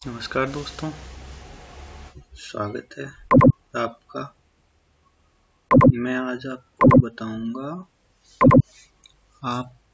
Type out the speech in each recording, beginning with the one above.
नमस्कार दोस्तों, स्वागत है आपका। मैं आज आपको बताऊंगा आप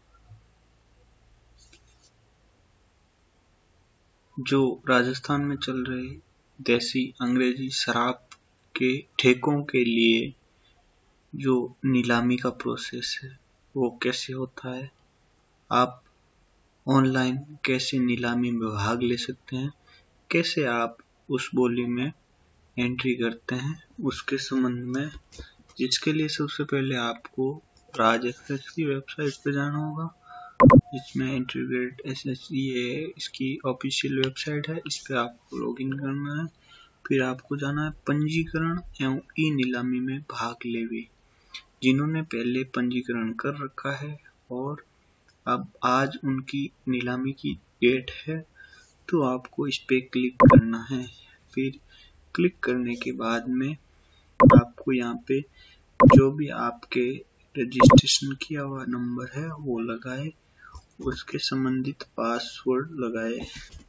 जो राजस्थान में चल रहे देसी अंग्रेजी शराब के ठेकों के लिए जो नीलामी का प्रोसेस है वो कैसे होता है, आप ऑनलाइन कैसे नीलामी में भाग ले सकते हैं, कैसे आप उस बोली में एंट्री करते हैं, उसके संबंध में जिसके लिए सबसे पहले आपको राज एक्सेस की वेबसाइट पे जाना होगा। इसमें इंटीग्रेट एसएससी है, इसकी ऑफिशियल वेबसाइट है, इस पे आपको लॉगिन करना है। फिर आपको जाना है पंजीकरण एवं ई नीलामी में भाग लेवे। जिन्होंने पहले पंजीकरण कर रखा है और अब आज उनकी नीलामी की डेट है, तो आपको इस पे क्लिक करना है। फिर क्लिक करने के बाद में आपको यहाँ पे जो भी आपके रजिस्ट्रेशन किया हुआ नंबर है वो लगाए, उसके संबंधित पासवर्ड लगाए।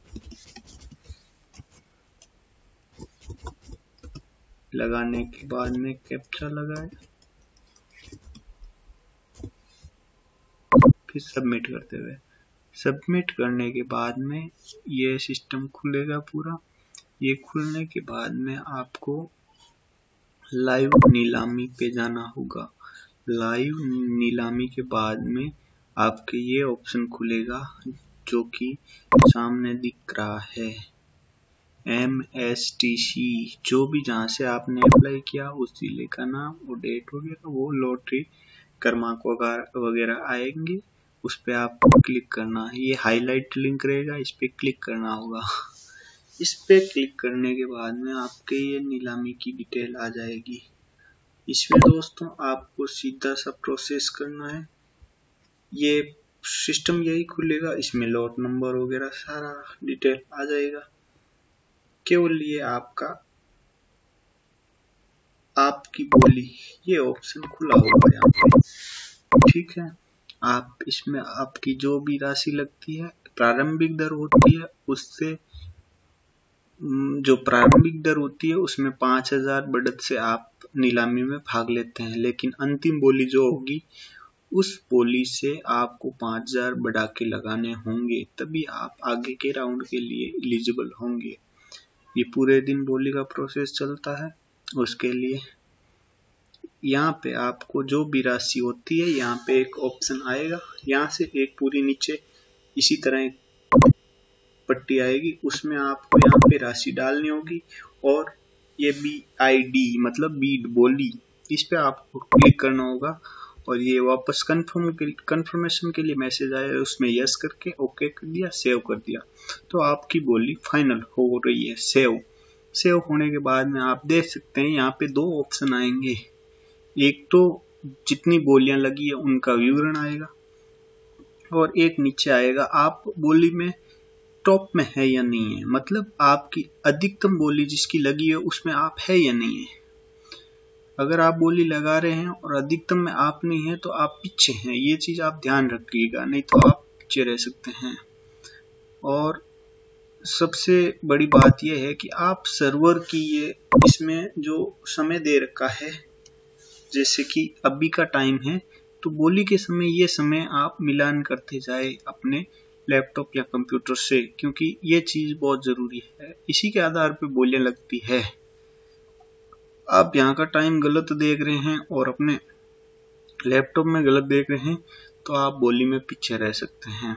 लगाने के बाद में कैप्चा लगाए, फिर सबमिट करते हुए। सबमिट करने के बाद में ये सिस्टम खुलेगा पूरा। ये खुलने के बाद में आपको लाइव नीलामी पे जाना होगा। लाइव नीलामी के बाद में आपके ये ऑप्शन खुलेगा जो कि सामने दिख रहा है, MSTC। जो भी जहाँ से आपने अप्लाई किया उस जिले का नाम और डेट वगैरह, वो लॉटरी क्रमांक वगैरह आएंगे, उस पे आपको क्लिक करना है। ये हाईलाइट लिंक रहेगा, इस पे क्लिक करना होगा। इस पे क्लिक करने के बाद में आपके ये नीलामी की डिटेल आ जाएगी। इसमें दोस्तों आपको सीधा सा प्रोसेस करना है। ये सिस्टम यही खुलेगा, इसमें लॉट नंबर वगैरह सारा डिटेल आ जाएगा। केवल ये आपकी बोली ये ऑप्शन खुला होगा यहाँ पे, ठीक है। आप इसमें आपकी जो भी राशि लगती है, प्रारंभिक दर होती है, उससे जो प्रारंभिक दर होती है उसमें 5,000 बढ़त से आप नीलामी में भाग लेते हैं, लेकिन अंतिम बोली जो होगी उस बोली से आपको 5,000 बढ़ा के लगाने होंगे, तभी आप आगे के राउंड के लिए एलिजिबल होंगे। ये पूरे दिन बोली का प्रोसेस चलता है। उसके लिए यहाँ पे आपको जो भी राशि होती है, यहाँ पे एक ऑप्शन आएगा, यहाँ से एक पूरी नीचे इसी तरह एक पट्टी आएगी, उसमें आपको यहाँ पे राशि डालनी होगी और ये BID मतलब बीड बोली, इस पे आपको क्लिक करना होगा और ये वापस कंफर्मेशन के लिए मैसेज आया, उसमें यस करके ओके कर दिया, सेव कर दिया, तो आपकी बोली फाइनल हो रही है। सेव होने के बाद में आप देख सकते हैं यहाँ पे दो ऑप्शन आएंगे। एक तो जितनी बोलियां लगी है उनका विवरण आएगा और एक नीचे आएगा आप बोली में टॉप में है या नहीं है, मतलब आपकी अधिकतम बोली जिसकी लगी है उसमें आप है या नहीं है। अगर आप बोली लगा रहे हैं और अधिकतम में आप नहीं है तो आप पीछे हैं, ये चीज आप ध्यान रखिएगा, नहीं तो आप पीछे रह सकते हैं। और सबसे बड़ी बात यह है कि आप सर्वर की ये इसमें जो समय दे रखा है, जैसे कि अभी का टाइम है, तो बोली के समय ये समय आप मिलान करते जाए अपने लैपटॉप या कंप्यूटर से, क्योंकि ये चीज बहुत जरूरी है। इसी के आधार पर बोलियां लगती है। आप यहाँ का टाइम गलत देख रहे हैं और अपने लैपटॉप में गलत देख रहे हैं तो आप बोली में पीछे रह सकते हैं।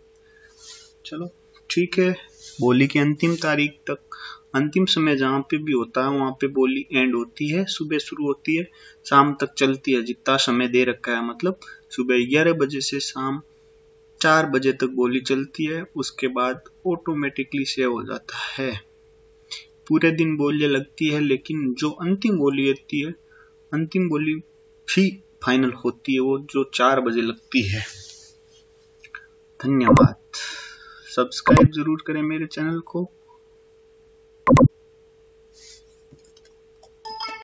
चलो ठीक है, बोली की अंतिम तारीख तक, अंतिम समय जहाँ पे भी होता है वहां पे बोली एंड होती है। सुबह शुरू होती है, शाम तक चलती है, जितना समय दे रखा है, मतलब सुबह 11 बजे से शाम 4 बजे तक बोली चलती है। उसके बाद ऑटोमेटिकली सेव हो जाता है। पूरे दिन बोलियां लगती है, लेकिन जो अंतिम बोली होती है, अंतिम बोली भी फाइनल होती है, वो जो 4 बजे लगती है। धन्यवाद। सब्सक्राइब जरूर करें मेरे चैनल को।